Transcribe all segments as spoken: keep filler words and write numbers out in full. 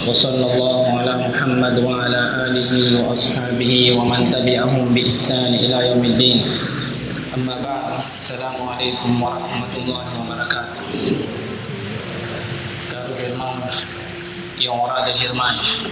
وصلى الله على محمد وعلى آله وأصحابه ومن تبعهم بإحسان إلى يوم الدين. أما بعد، السلام عليكم ورحمة الله وبركاته. Caros irmãos e honradas irmãs,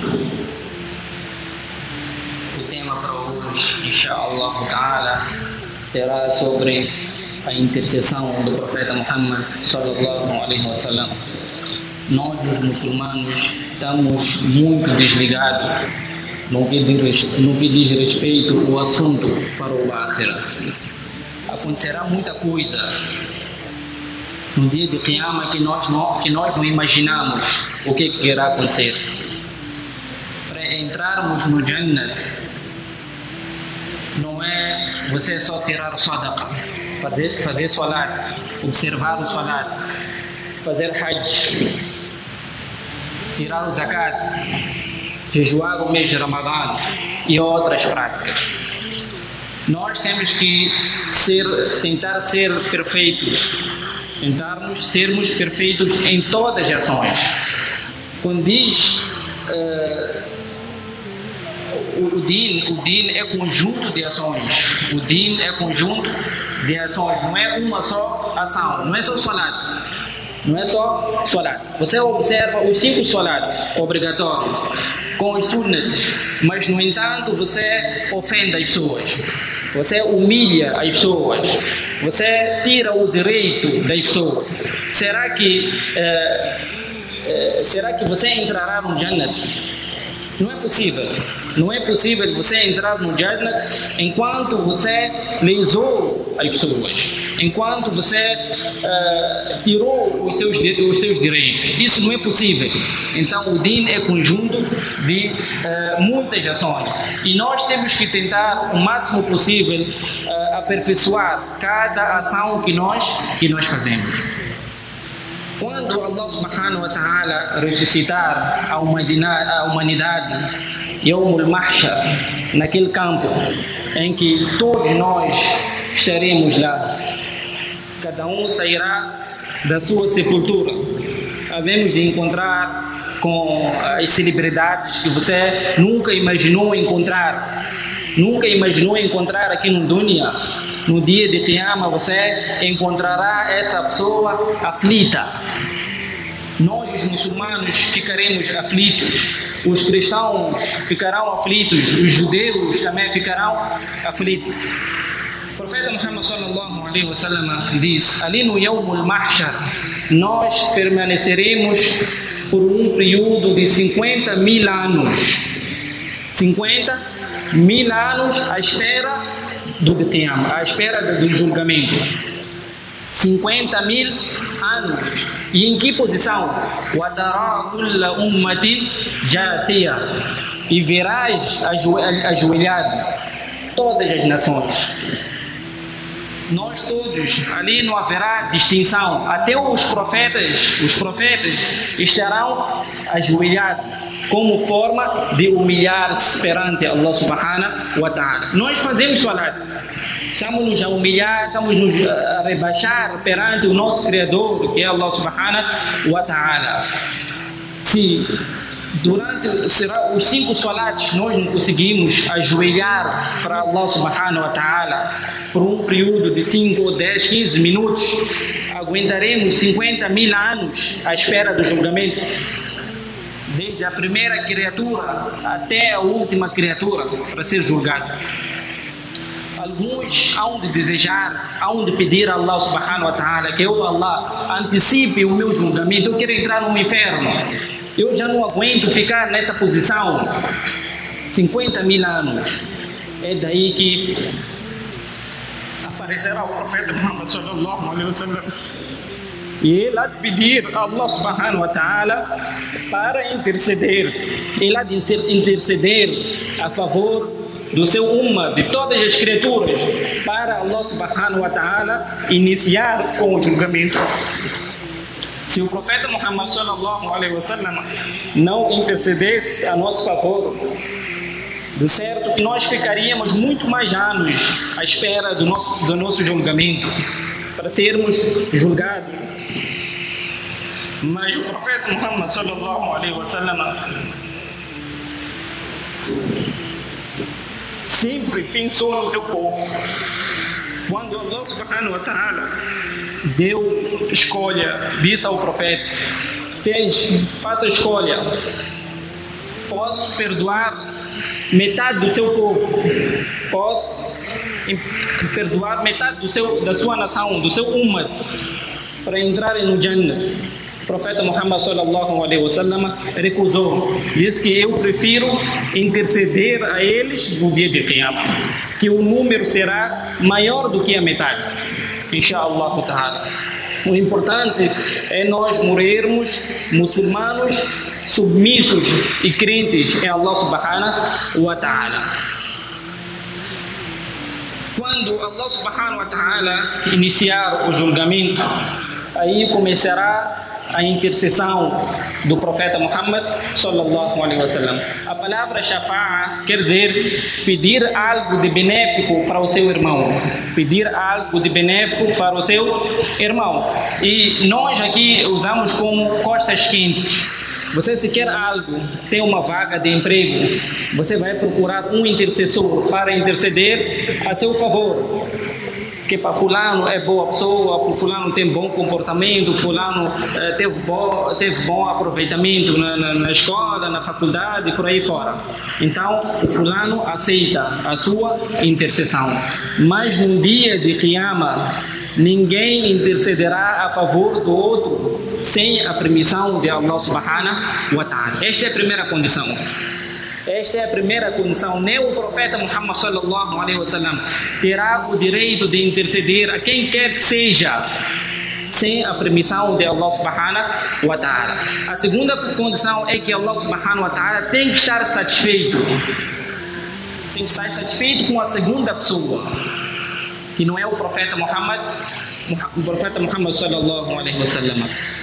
o tema para hoje, inshallah ta'ala, será sobre a intercessão do profeta Muhammad sallallahu alaihi wasallam. Nós, os muçulmanos, estamos muito desligados no que diz, no que diz respeito ao assunto para o Akhirah. Acontecerá muita coisa no dia de Qiyamah que nós não, que nós não imaginamos o que, que irá acontecer. Para entrarmos no Jannat, não é você só tirar o sadaqa, fazer, fazer salat, observar o salat, fazer hajj, tirar o zakat, jejuar o mês de Ramadã e outras práticas. Nós temos que ser, tentar ser perfeitos, tentarmos sermos perfeitos em todas as ações. Quando diz uh, o, o din, o din é conjunto de ações. O din é conjunto de ações, não é uma só ação, não é só salat. Não é só salat. Você observa os cinco salats obrigatórios com os sunnats, mas no entanto você ofende as pessoas, você humilha as pessoas, você tira o direito das pessoas. Será que eh, eh, será que você entrará no Jannat? Não é possível. Não é possível você entrar no Jannat enquanto você lesou as pessoas, enquanto você uh, tirou os seus, os seus direitos. Isso não é possível. Então o din é conjunto de uh, muitas ações. E nós temos que tentar o máximo possível uh, aperfeiçoar cada ação que nós, que nós fazemos. Quando Allah subhanahu wa ta'ala ressuscitar a humanidade, a humanidade Yawmul Mahshar, naquele campo em que todos nós estaremos lá, cada um sairá da sua sepultura. Havemos de encontrar com as celebridades que você nunca imaginou encontrar, nunca imaginou encontrar aqui no dunya. No dia de Qiyamah você encontrará essa pessoa aflita. Nós, os muçulmanos, ficaremos aflitos, os cristãos ficarão aflitos, os judeus também ficarão aflitos. O profeta Muhammad sallallahu alaihi wasallam diz: ali no Yawmul Mahshar nós permaneceremos por um período de cinquenta mil anos, cinquenta mil anos à espera do Qiyamah, à espera do julgamento. cinquenta mil anos. E em que posição? وَتَرَى كُلَّ أُمَّةٍ جَاثِيَةٍ. E verás ajoelhado todas as nações. Nós todos, ali não haverá distinção. Até os profetas, os profetas estarão ajoelhados como forma de humilhar-se perante Allah subhanahu wa ta'ala. Nós fazemos salat, estamos-nos a humilhar, estamos-nos a rebaixar perante o nosso Criador, que é Allah subhanahu wa ta'ala. Se durante será, os cinco salats nós não conseguimos ajoelhar para Allah subhanahu wa ta'ala por um período de cinco, dez, quinze minutos, aguentaremos cinquenta mil anos à espera do julgamento, desde a primeira criatura até a última criatura para ser julgado. Alguns hão de desejar, hão de pedir a Allah subhanahu wa ta'ala que eu, Allah, antecipe o meu julgamento. Eu quero entrar no inferno, eu já não aguento ficar nessa posição. cinquenta mil anos. É daí que aparecerá o profeta Muhammad sallallahu alaihi wasallam e ele há de pedir a Allah subhanahu wa ta'ala para interceder. Ele há de interceder a favor do seu umma, de todas as criaturas, para Allah subhanahu wa ta'ala iniciar com o julgamento. Se o profeta Muhammad sallallahu alaihi wasallam não intercedesse a nosso favor, de certo que nós ficaríamos muito mais anos à espera do nosso, do nosso julgamento, para sermos julgados. Mas o profeta Muhammad sallallahu alaihi wasallam sempre pensou no seu povo. Quando Allah subhanahu wa ta'ala deu escolha, disse ao profeta: faça escolha, posso perdoar metade do seu povo, posso perdoar metade do seu, da sua nação, do seu ummah, para entrarem no Jannat. O profeta Muhammad sallallahu alaihi wasallam recusou, disse que eu prefiro interceder a eles no dia de Qiyamah, que o número será maior do que a metade, inshallah ta'ala. O importante é nós morrermos muçulmanos submissos e crentes em Allah subhanahu wa ta'ala. Quando Allah subhanahu wa ta'ala iniciar o julgamento, aí começará a intercessão do profeta Muhammad sallallahu alaihi wasallam. A palavra shafa'a quer dizer pedir algo de benéfico para o seu irmão, pedir algo de benéfico para o seu irmão. E nós aqui usamos como costas quentes. Você, se quer algo, tem uma vaga de emprego, você vai procurar um intercessor para interceder a seu favor. Que para fulano é boa pessoa, fulano tem bom comportamento, fulano eh, teve, bo, teve bom aproveitamento na, na, na escola, na faculdade, por aí fora. Então, o fulano aceita a sua intercessão. Mas no dia de Qiyamah, ninguém intercederá a favor do outro sem a permissão de Allah subhanahu wa ta'ala. Esta é a primeira condição. Esta é a primeira condição. Nem o profeta Muhammad sallallahu alaihi wasallam terá o direito de interceder a quem quer que seja sem a permissão de Allah subhanahu wa ta'ala. A segunda condição é que Allah subhanahu wa ta'ala tem que estar satisfeito. Tem que estar satisfeito com a segunda pessoa, que não é o profeta Muhammad, o profeta Muhammad sallallahu alaihi wasallam.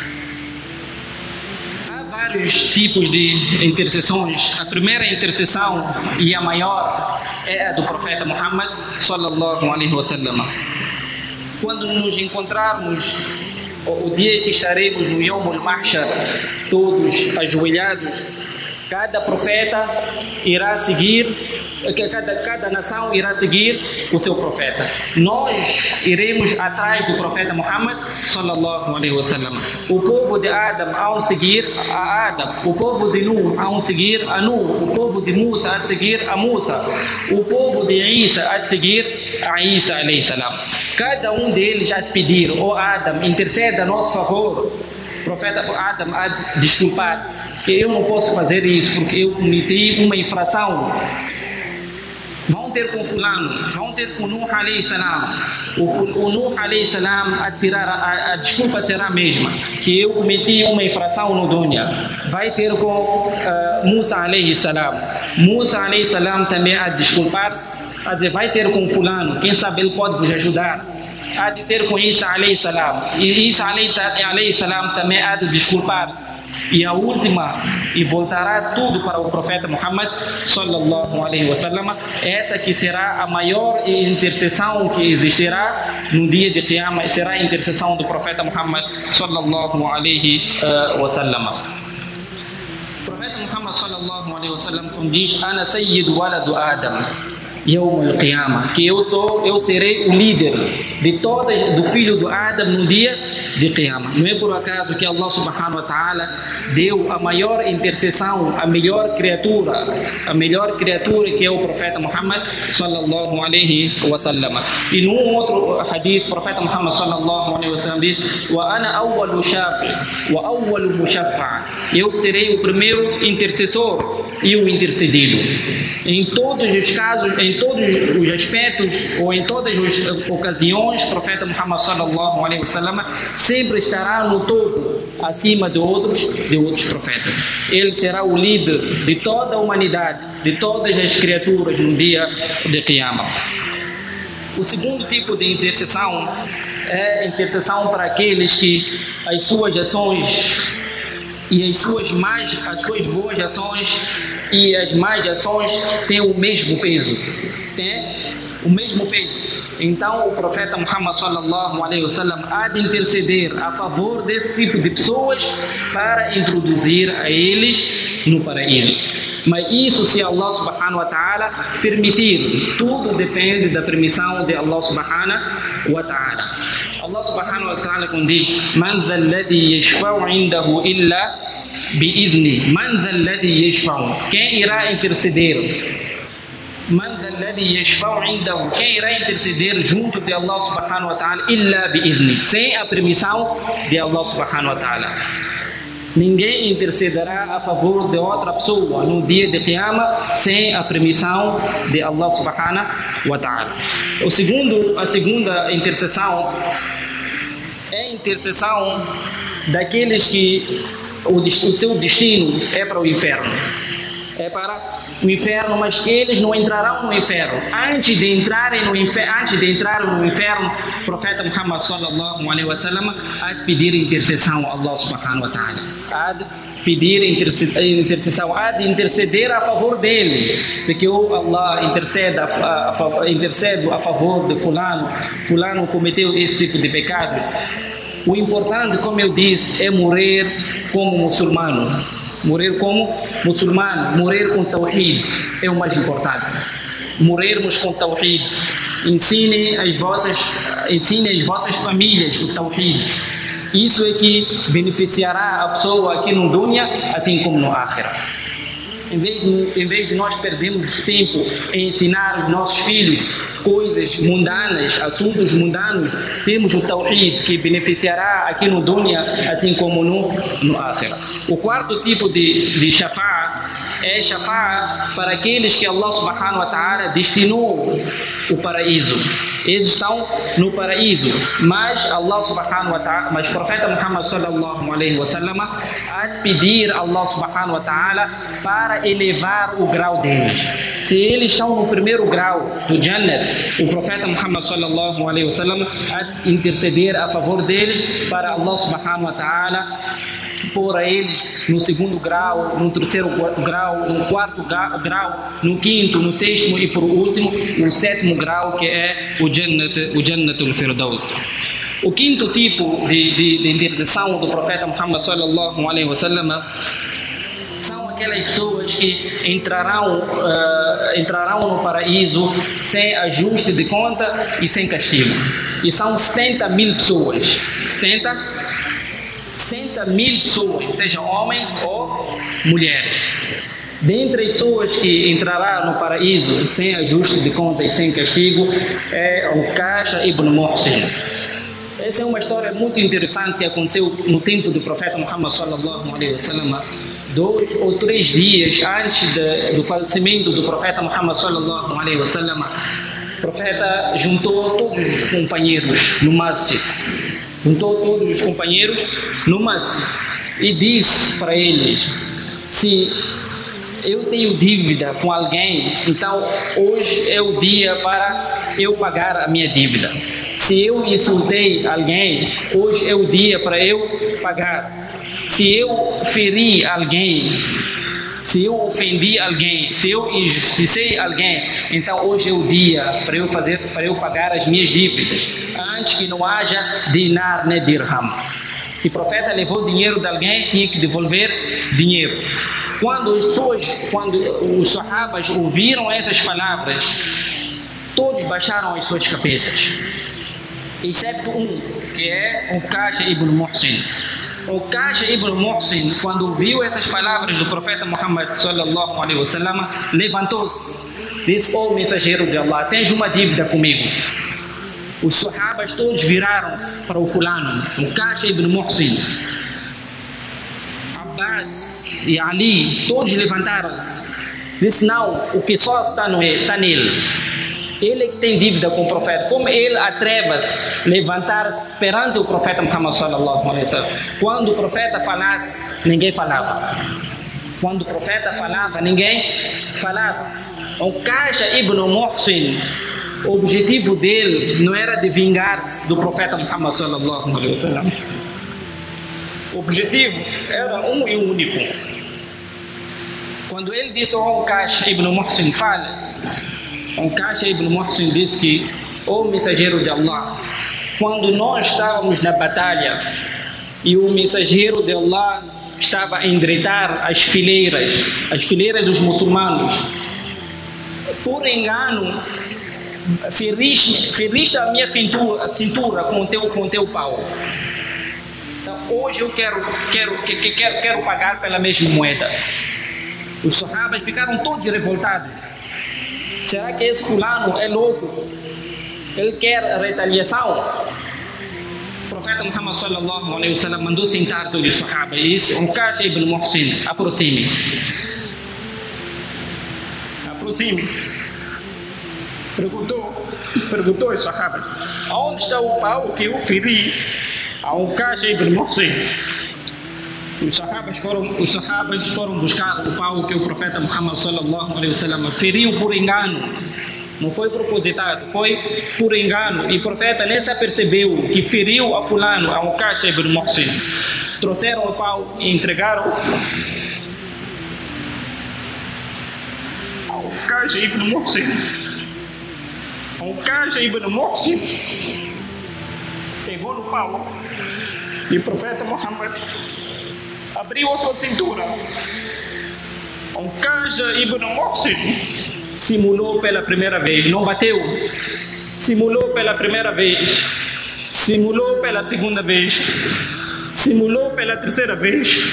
Vários tipos de intercessões. A primeira intercessão e a maior é a do profeta Muhammad sallallahu alaihi wasallam. Quando nos encontrarmos o dia que estaremos no Yawm al-Mahshar, todos ajoelhados, cada profeta irá seguir, cada, cada nação irá seguir o seu profeta. Nós iremos atrás do profeta Muhammad sallallahu alaihi wasallam. O povo de Adam há de seguir a Adam, o povo de Nuh há de seguir a Nuh, o povo de Musa há de seguir a Musa, o povo de Isa há de seguir a Isa alayhi salam. Cada um deles há de pedir: ó Adam, interceda a nosso favor. O profeta Adam há de desculpar-se, que eu não posso fazer isso porque eu cometi uma infração. Vão ter com fulano, vão ter com Nuh alayhi salam. O, o Nuh alayhi salam a tirar a, a desculpa será a mesma, que eu cometi uma infração no dunya. Vai ter com uh, Musa alayhi salam. Musa alayhi salam também a desculpar-se, a dizer: vai ter com fulano, quem sabe ele pode vos ajudar. Há de ter com Isa alayhi salam. E Isa alayhi salam também há de desculpar-se. E a última, e voltará tudo para o profeta Muhammad sallallahu alaihi wasallam. Essa que será a maior intercessão que existirá no dia de Qiyamah, será a intercessão do profeta Muhammad sallallahu alaihi wasallam. O profeta Muhammad sallallahu alaihi wasallam diz: Ana sayyid waladu Adam Yawm al-Qiyamah, que eu sou, eu serei o líder de todas, do filho do Adam no dia de Qiyamah. Não é por acaso que Allah subhanahu wa ta'ala deu a maior intercessão, a melhor criatura, a melhor criatura que é o profeta Muhammad sallallahu alaihi wasallam. E num outro hadith, o profeta Muhammad sallallahu alaihi wasallam diz: Wa ana awwalu shafi wa awwalu mushaffa. Eu serei o primeiro intercessor e o intercedido. Em todos os casos, em todos os aspectos ou em todas as ocasiões, o profeta Muhammad sallallahu alaihi wasallam sempre estará no topo, acima de outros, de outros profetas. Ele será o líder de toda a humanidade, de todas as criaturas no dia de Qiyamah. O segundo tipo de intercessão é a intercessão para aqueles que as suas ações e as suas más, as suas boas ações e as más ações têm o mesmo peso. Tem o mesmo peso. Então o profeta Muhammad sallallahu alaihi wasallam há de interceder a favor desse tipo de pessoas para introduzir a eles no paraíso. Mas isso se Allah subhanahu wa ta'ala permitir. Tudo depende da permissão de Allah subhanahu wa ta'ala. Allah subhanahu wa ta'ala quando diz: Man dha alladhi yashfa'u indahu illa bi'idhni. Man dha alladhi yashfa'u. Quem irá interceder? Man dha alladhi yashfa'u indahu. Quem irá interceder junto de Allah subhanahu wa ta'ala? Illa bi'idhni. Sem a permissão de Allah subhanahu wa ta'ala. Ninguém intercederá a favor de outra pessoa no dia de Qiyamah sem a permissão de Allah subhanahu wa ta'ala. O segundo, a segunda intercessão é a intercessão daqueles que o, o seu destino é para o inferno. É para o inferno, mas eles não entrarão no inferno. Antes de entrarem no inferno, antes de entrarem no inferno, o profeta Muhammad sallallahu alaihi wasallam há de pedir intercessão a Allah subhanahu wa ta'ala. Há de pedir intercessão, há de interceder a favor deles, de que o Allah interceda a, a, intercede a favor de fulano, fulano cometeu esse tipo de pecado. O importante, como eu disse, é morrer como muçulmano. Morrer como muçulmano, morrer com Tawhid é o mais importante. Morrermos com Tawhid. Ensinem as vossas, ensinem as vossas famílias o Tawhid. Isso é que beneficiará a pessoa aqui no dunya, assim como no akhirah. Em vez de, em vez de nós perdermos tempo em ensinar os nossos filhos coisas mundanas, assuntos mundanos, temos o Tawhid que beneficiará aqui no dunya, assim como no, no akhirah. O quarto tipo de, de shafa'a é shafa'a para aqueles que Allah subhanahu wa ta'ala destinou o paraíso. Eles estão no paraíso, mas Allah subhanahu wa ta'ala, mas o profeta Muhammad sallallahu alaihi wasallam há de pedir a Allah subhanahu wa ta'ala para elevar o grau deles. Se eles estão no primeiro grau do Jannah, o profeta Muhammad sallallahu alaihi wasallam há de interceder a favor deles para Allah subhanahu wa ta'ala pôr a eles no segundo grau, no terceiro grau, no quarto grau, no quinto, no sexto e por último, no sétimo grau, que é o Jannat, o Jannatul Firdaus. O quinto tipo de, de, de intercessão do profeta Muhammad sallallahu alaihi wasallam são aquelas pessoas que entrarão, uh, entrarão no paraíso sem ajuste de conta e sem castigo. E são setenta mil pessoas. setenta mil pessoas, sejam homens ou mulheres. Dentre as pessoas que entrarão no paraíso sem ajuste de conta e sem castigo é o Kasha ibn Muhsin. Essa é uma história muito interessante que aconteceu no tempo do profeta Muhammad sallallahu alaihi wasallam. Dois ou três dias antes de, do falecimento do profeta Muhammad sallallahu alaihi wasallam, o profeta juntou todos os companheiros no masjid. Juntou todos os companheiros no masjid e disse para eles: se eu tenho dívida com alguém, então hoje é o dia para eu pagar a minha dívida. Se eu insultei alguém, hoje é o dia para eu pagar. Se eu feri alguém, se eu ofendi alguém, se eu injusticei alguém, então hoje é o dia para eu fazer, para eu pagar as minhas dívidas, antes que não haja dinar nem dirham. Se o profeta levou dinheiro de alguém, tinha que devolver dinheiro. Quando as pessoas, quando os sahabas ouviram essas palavras, todos baixaram as suas cabeças, exceto um, que é o Kasha ibn Muhsin. O Kasha ibn Muhsin, quando ouviu essas palavras do profeta Muhammad sallallahu alaihi wasallam, levantou-se, disse: "Ó mensageiro de Allah, tens uma dívida comigo." Os sahabas todos viraram-se para o fulano, o Kasha ibn Muhsin. Abbas e Ali, todos levantaram-se. Disse: "Não, o que só está, no, está nele. Ele é que tem dívida com o profeta." Como ele atreva-se levantar-se perante o profeta Muhammad sallallahu alaihi wasallam? Quando o profeta falasse, ninguém falava. Quando o profeta falava, ninguém falava. O Kasha ibn Muhsin, o objetivo dele não era de vingar-se do profeta Muhammad sallallahu alaihi wasallam. O objetivo era um e único. Quando ele disse ao Kasha ibn Muhsin: "Fala", Uqasha ibn Muhsin disse que, o mensageiro de Allah, quando nós estávamos na batalha e o mensageiro de Allah estava a endireitar as fileiras, as fileiras dos muçulmanos, por engano, feriste, feriste a minha cintura, cintura com o teu, com o teu pau. Então, hoje eu quero, quero, quero, quero, quero pagar pela mesma moeda. Os sahabas ficaram todos revoltados. Será que esse fulano é louco? Ele quer retaliação? O profeta Muhammad sallallahu alaihi wasallam mandou sentar todos os sahabas e disse: Uqasha ibn Muhsin, aproxime. Aproxime. Perguntou, perguntou aos sahabas: aonde está o pau que eu feri a Uqasha ibn Muhsin? Os sahabas foram, os sahabas foram buscar o pau que o profeta Muhammad sallallahu alaihi wasallam feriu por engano. Não foi propositado, foi por engano. E o profeta nem se apercebeu que feriu a fulano, a Uqasha ibn Muhsin. Trouxeram o pau e entregaram a Uqasha ibn Muhsin. A Uqasha ibn Muhsin pegou no pau e o profeta Muhammad abriu a sua cintura. Uqasha ibn Muhsin simulou pela primeira vez, não bateu. Simulou pela primeira vez, simulou pela segunda vez, simulou pela terceira vez.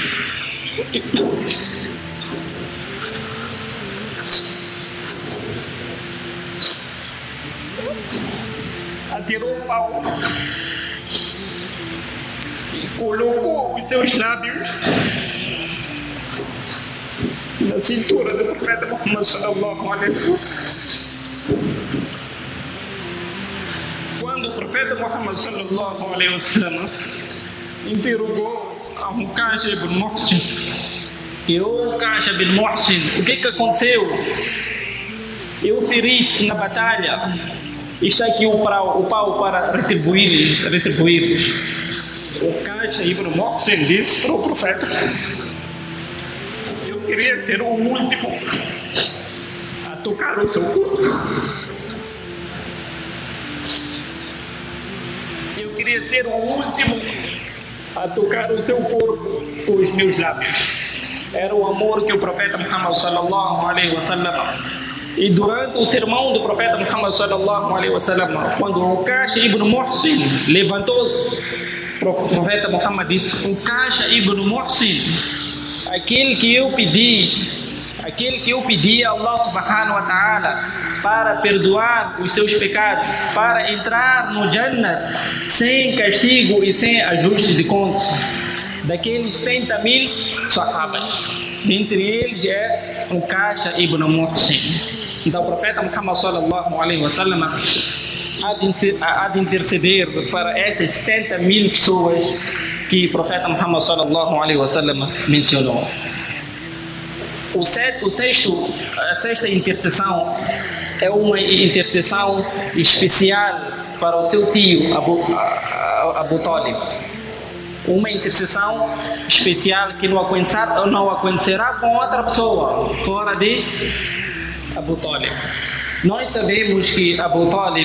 Atirou o pau e colocou os seus lábios na cintura do profeta Muhammad sallallahu alaihi wasallam. Quando o profeta Muhammad sallallahu alaihi wasallam interrogou a Uqasha ibn Muhsin, que o Uqasha ibn Muhsin, o que que aconteceu? Eu feri-te na batalha. Está aqui o pau, o pau para retribuir-lhes, retribuir-lhes. O Uqasha ibn Muhsin disse para o profeta: eu queria ser o último a tocar o seu corpo. Eu queria ser o último a tocar o seu corpo com os meus lábios. Era o amor que o profeta Muhammad sallallahu alaihi wasallam. E durante o sermão do profeta Muhammad sallallahu alaihi wasallam, quando o Uqasha ibn Muhsin levantou-se, o profeta Muhammad disse: Uqasha ibn Muhsin, aquele que eu pedi, aquele que eu pedi a Allah subhanahu wa ta'ala para perdoar os seus pecados, para entrar no Jannah sem castigo e sem ajuste de contas, daqueles setenta mil sahabas, dentre eles é Uqasha ibn Muhsin. Então o profeta Muhammad sallallahu alaihi wasallam há de interceder para essas setenta mil pessoas que o profeta Muhammad sallallahu alaihi wasallam mencionou. O, set, o sexto, a sexta intercessão é uma intercessão especial para o seu tio Abu, Abu Talib. Uma intercessão especial que não acontecerá, não acontecerá com outra pessoa fora de Abu Talib. Nós sabemos que Abu Talib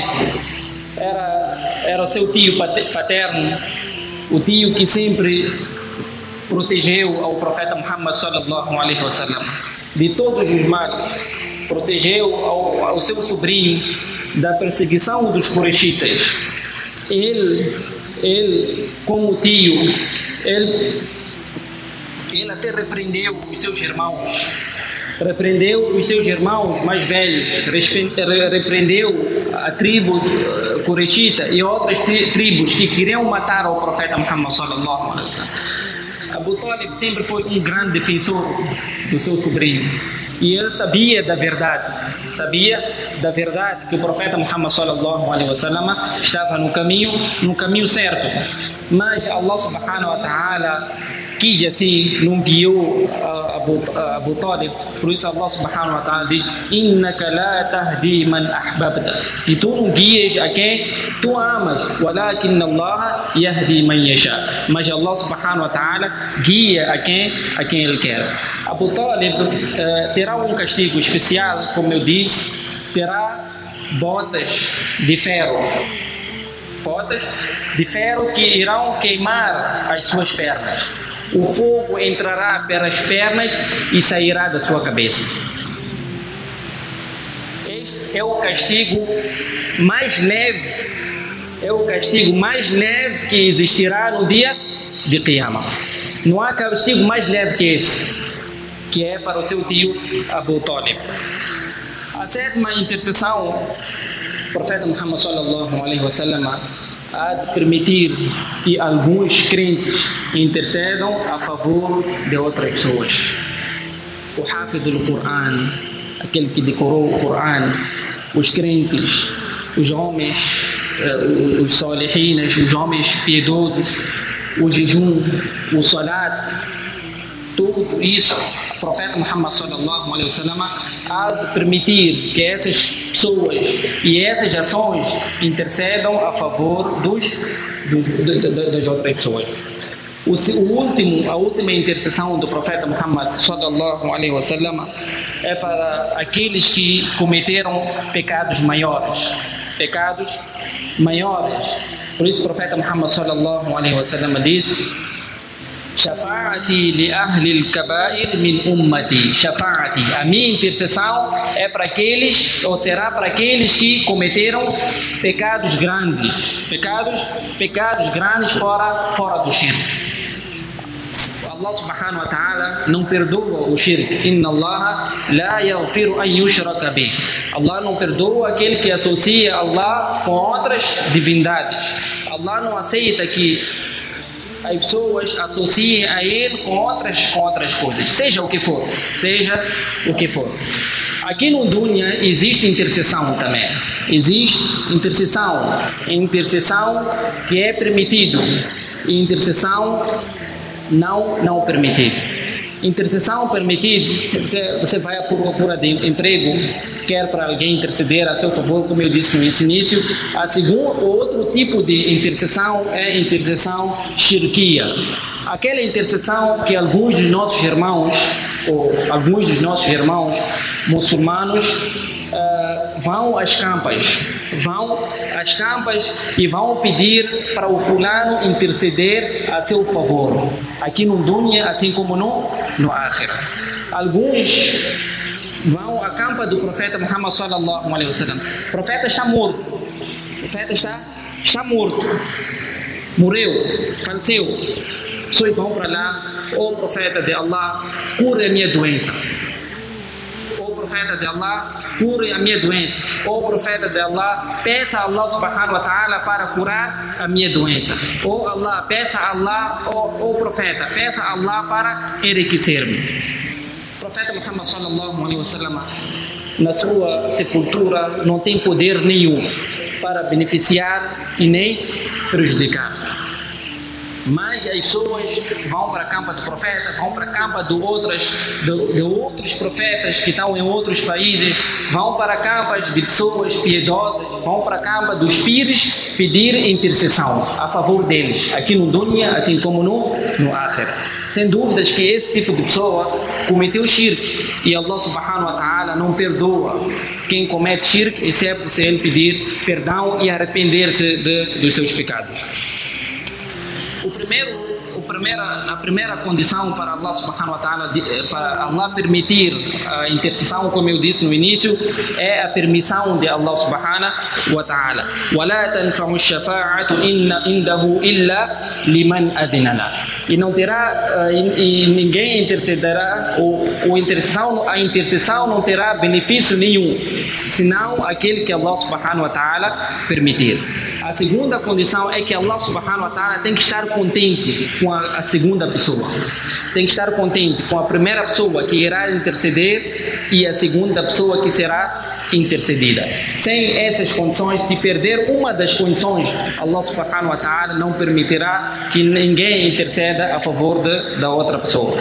era, era o seu tio paterno, o tio que sempre protegeu ao profeta Muhammad sallallahu alaihi wasallam de todos os males, protegeu ao, ao seu sobrinho da perseguição dos Quraishitas. Ele, ele como tio, ele, ele até repreendeu os seus irmãos, repreendeu os seus irmãos mais velhos, repreendeu a tribo Quraishita e outras tri tribos que queriam matar o profeta Muhammad sallallahu alaihi wasallam. Abu Talib sempre foi um grande defensor do seu sobrinho e ele sabia da verdade, sabia da verdade que o profeta Muhammad sallallahu alaihi wasallam estava no caminho, no caminho certo, mas Allah subhanahu wa ta'ala quis assim, não guiou Abu, Abu Talib. Por isso Allah subhanahu wa ta'ala diz: innaka la tahdi man ahbabta, e tu não guias a quem tu amas, walakin Allah yahdi man yasha, mas Allah subhanahu wa ta'ala guia a quem, a quem ele quer. Abu Talib uh, terá um castigo especial, como eu disse, terá botas de ferro, botas de ferro que irão queimar as suas pernas. O fogo entrará pelas pernas e sairá da sua cabeça. Este é o castigo mais leve, é o castigo mais leve que existirá no dia de Qiyamah. Não há castigo mais leve que esse, que é para o seu tio Abu Talib. A sétima intercessão, o profeta Muhammad sallallahu alaihi wasallam há de permitir que alguns crentes intercedam a favor de outras pessoas. O Hafid do Coran, aquele que decorou o Coran, os crentes, os homens, os salihinas, os homens piedosos, o jejum, o salat, tudo isso, o profeta Muhammad sallallahu alaihi wasallam há de permitir que essas pessoas e essas ações intercedam a favor dos, dos, das outras pessoas. O, o último, a última intercessão do profeta Muhammad sallallahu alaihi wasallam é para aqueles que cometeram pecados maiores, pecados maiores. Por isso o profeta Muhammad sallallahu alaihi wasallam diz: Shafa'ati li ahli al-kaba'ir min ummati. Shafa'ati, a minha intercessão é para aqueles, ou será para aqueles que cometeram pecados grandes, pecados, pecados grandes fora, fora do shirk. Allah subhanahu wa ta'ala não perdoa o shirk. Inna Allah la yaghfiru an yushraka bih. Allah não perdoa aquele que associa Allah com outras divindades. Allah não aceita que as pessoas associem a Ele com outras, com outras coisas, seja o que for, seja o que for. Aqui no Dunya existe intercessão também. Existe intercessão, intercessão que é permitido e intercessão não, não permitido. Intercessão permitida, você, você vai à procura de emprego, quer para alguém interceder a seu favor, como eu disse no início. A segundo, outro tipo de intercessão é a intercessão shirkiya. Aquela intercessão que alguns dos nossos irmãos, ou alguns dos nossos irmãos muçulmanos, uh, vão às campas, vão às campas e vão pedir para o fulano interceder a seu favor, aqui no dunya, assim como no, no akhirah. Alguns vão à campa do profeta Muhammad sallallahu alaihi wasallam. O profeta está morto, o profeta está, está morto, morreu, faleceu. Pessoas vão para lá: ó profeta de Allah, cure a minha doença. Ó profeta de Allah, cure a minha doença. Ó profeta de Allah, peça a Allah subhanahu wa ta'ala para curar a minha doença. Ó Allah, peça a Allah, ó, ó profeta, peça a Allah para enriquecer-me. O profeta Muhammad sallallahu alaihi wasallam, na sua sepultura, não tem poder nenhum para beneficiar e nem prejudicar. Mas as pessoas vão para a campa do profeta, vão para a campa de, outras, de, de outros profetas que estão em outros países, vão para campas de pessoas piedosas, vão para a campa dos pires pedir intercessão a favor deles, aqui no dunya, assim como no, no akhirah. Sem dúvidas que esse tipo de pessoa cometeu shirk e Allah subhanahu wa ta'ala não perdoa quem comete shirk, exceto se ele pedir perdão e arrepender-se de, dos seus pecados. O primeiro, o primeira, a primeira condição para Allah subhanahu wa ta'ala, para Allah permitir a intercessão, como eu disse no início, é a permissão de Allah subhanahu wa ta'ala. وَلَا تَنْفَعُ الشَّفَاعَةُ إِنْدَهُ إِلَّا لِمَنْ أَذِنَ لَهُ. E não terá, e, e ninguém intercederá, ou, ou intercessão, a intercessão não terá benefício nenhum, senão aquele que Allah subhanahu wa ta'ala permitir. A segunda condição é que Allah subhanahu wa ta'ala tem que estar contente com a, a segunda pessoa. Tem que estar contente com a primeira pessoa que irá interceder e a segunda pessoa que será intercedida. Sem essas condições, se perder uma das condições, Allah subhanahu wa ta'ala não permitirá que ninguém interceda a favor de, da outra pessoa.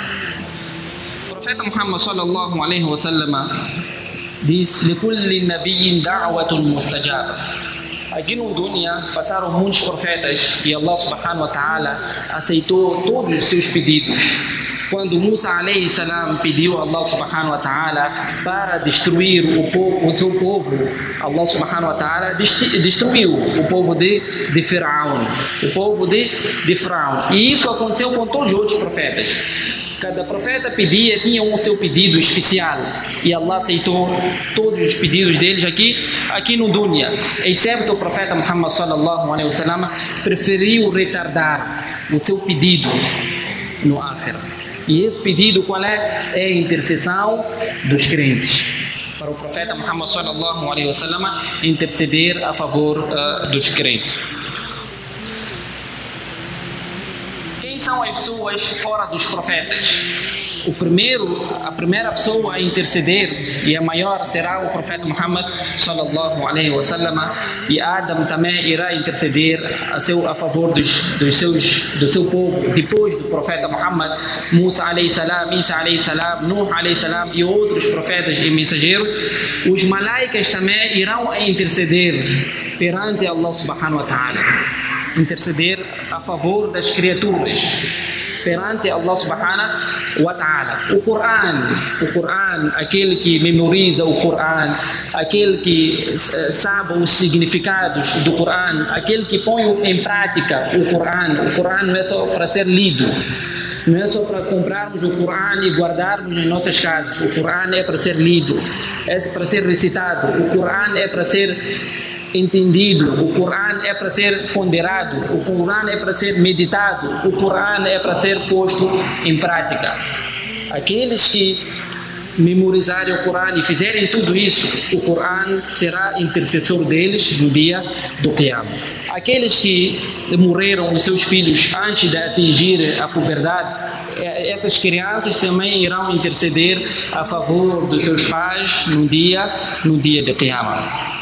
O profeta Muhammad sallallahu alaihi wasallam diz: لِكُلِّ نَبِيٍّ دَعْوَةٌ مُسْتَجَابَةٌ. Aqui no dunya passaram muitos profetas e Allah subhanahu wa ta'ala aceitou todos os seus pedidos. quando Musa alayhi salam pediu a Allah subhanahu wa ta'ala para destruir o, povo, o seu povo, Allah subhanahu wa ta'ala destruiu o povo de, de Firaun, o povo de, de Firaun. E isso aconteceu com todos os outros profetas. Cada profeta pedia, tinha um seu pedido especial, e Allah aceitou todos os pedidos deles aqui, aqui no dunya, exceto o profeta Muhammad sallallahu alaihi wasallam preferiu retardar o seu pedido no akhirah. E esse pedido qual é? É a intercessão dos crentes. Para o profeta Muhammad sallallahu alaihi wasallam interceder a favor uh, dos crentes. Quem são as pessoas fora dos profetas? O primeiro, a primeira pessoa a interceder e a maior será o profeta Muhammad sallallahu alaihi wasallam, e Adam também irá interceder a, seu, a favor dos, dos seus, do seu povo depois do profeta Muhammad, Musa alaihi salam, Isa alaihi salam, Nuh alaihi salam e outros profetas e mensageiros. Os malaicas também irão interceder perante Allah subhanahu wa ta'ala, interceder a favor das criaturas perante Allah subhanahu wa ta'ala. O Coran, o Coran, aquele que memoriza o Coran, aquele que sabe os significados do Coran, aquele que põe em prática o Coran. O Coran não é só para ser lido, não é só para comprarmos o Coran e guardarmos em nossas casas. O Coran é para ser lido, é para ser recitado. O Coran é para ser entendido, o Coran é para ser ponderado, o Coran é para ser meditado, o Coran é para ser posto em prática. Aqueles que memorizarem o Coran e fizerem tudo isso, o Coran será intercessor deles no dia do Qiyamah. Aqueles que morreram os seus filhos antes de atingir a puberdade, essas crianças também irão interceder a favor dos seus pais no dia, no dia do Qiyamah.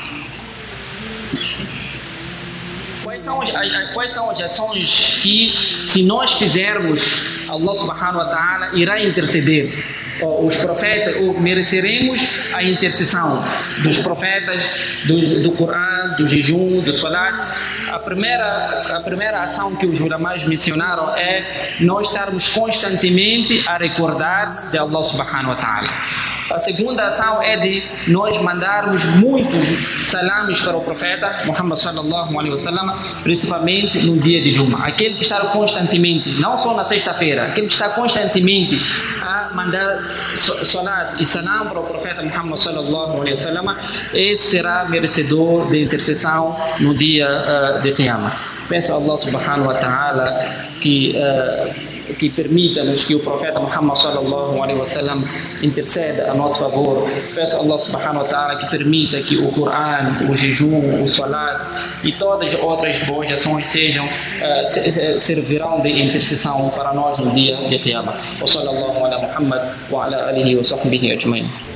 Quais são, as, quais são as ações que, se nós fizermos, Allah subhanahu wa ta'ala irá interceder? Os profetas, ou mereceremos a intercessão dos profetas, do, do Coran, do jejum, do salat. A primeira, a primeira ação que os ulamás mencionaram é nós estarmos constantemente a recordar-se de Allah subhanahu wa ta'ala. A segunda ação é de nós mandarmos muitos salames para o profeta Muhammad sallallahu alaihi wasallam, principalmente no dia de Juma. Aquele que está constantemente, não só na sexta-feira, aquele que está constantemente a mandar salat e salam para o profeta Muhammad sallallahu alaihi wasallam, esse será merecedor de intercessão no dia uh, de Qiyamah. Peço a Allah subhanahu wa ta'ala que uh, que permita-nos que o profeta Muhammad sallallahu alaihi wasallam interceda a nosso favor. Peço a Allah subhanahu wa ta'ala que permita que o Coran, o jejum, o salat e todas as outras boas ações sejam, uh, servirão de intercessão para nós no dia de Qiyamah. Wa sallallahu ala Muhammad wa ala alihi wa sahbihi ajmain.